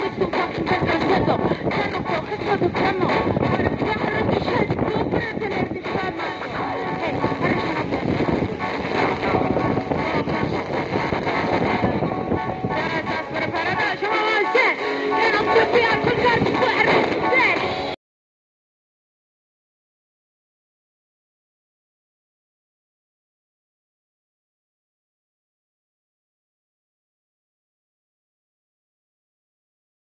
es un fucking desgraciado. Ya no coges producción, no